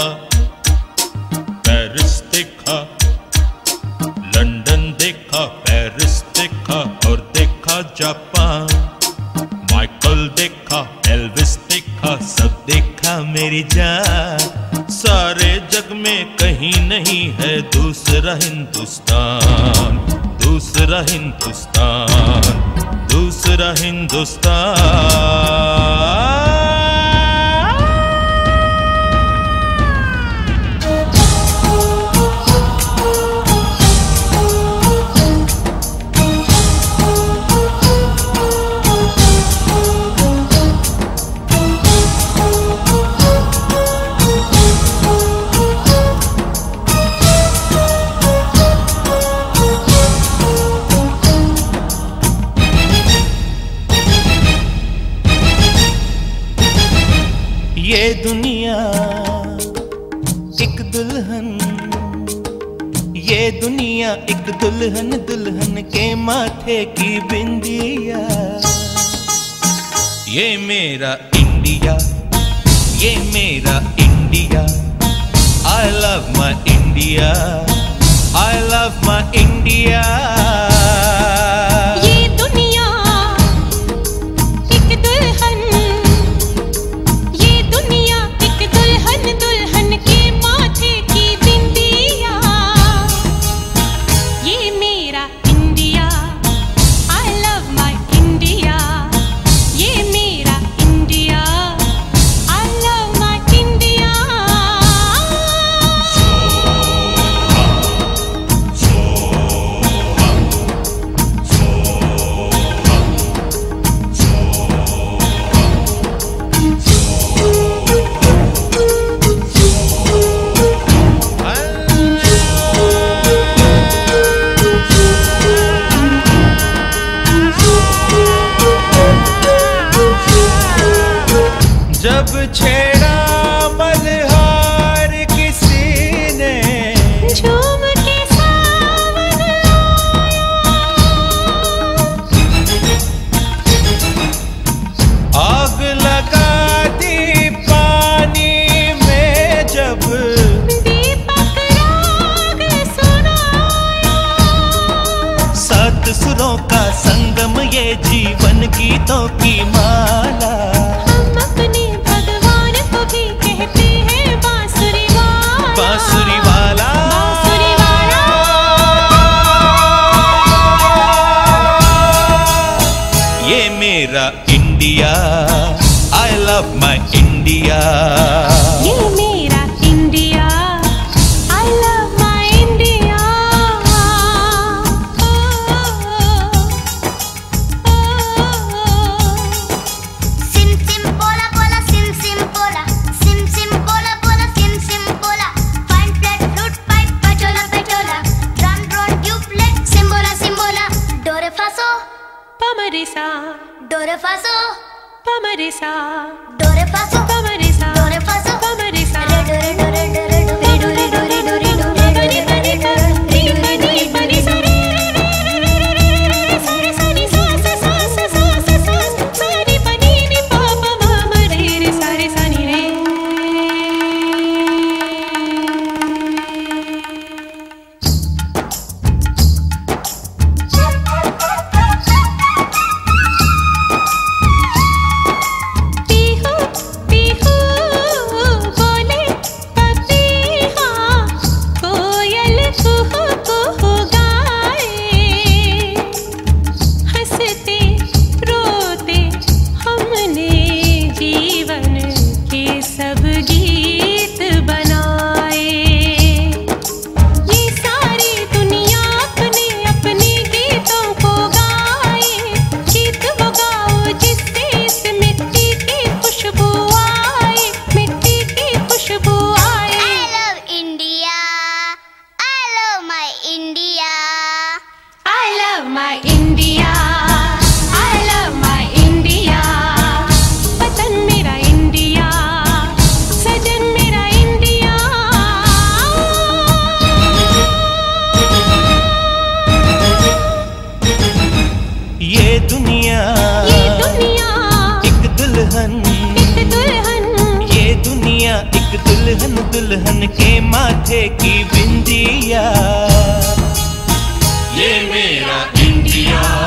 देखा, पेरिस देखा, लंदन देखा, पेरिस देखा और देखा जापान। माइकल देखा, एल्विस देखा, सब देखा मेरी जान। सारे जग में कहीं नहीं है दूसरा हिंदुस्तान, दूसरा हिंदुस्तान, दूसरा हिंदुस्तान। ये दुनिया एक दुल्हन, ये दुनिया एक दुल्हन, दुल्हन के माथे की बिंदिया। ये मेरा इंडिया, ये मेरा India. I love my India, I love my India। ये दुनिया एक दुल्हन, दुल्हन के माथे की बिंदिया। ये मेरा India, I love my India। ये मेरा India, I love my India। जब छेड़ा मल्हार किसी ने, झूम के सावन आया। आग लगा दी पानी में जब, दीपक राग सुनाया। सात सुरों का संगम ये जीवन गीतों की माला। हम अपने भगवान को भी कहते हैं बांसुरी वाला, बांसुरी वाला, बांसुरी वाला। ये मेरा India, I love my India। ये मेरा India, I love my India। Sim sim bola bola, sim sim bola, sim sim bola bola, sim sim bola. Fine flat flute pipe, pachola pachola, drum drone duplet, simbola simbola. Do re fa so, पमरिसा, do re fa so, पमरिसा, do re fa so, पमरिसा, do re fa so, पमरिसा। re do re do re do re do re do re do re do re do re do re do re do re। दुनिया एक दुल्हन दुल्हन के माथे की बिंदिया। ये मेरा इंडिया।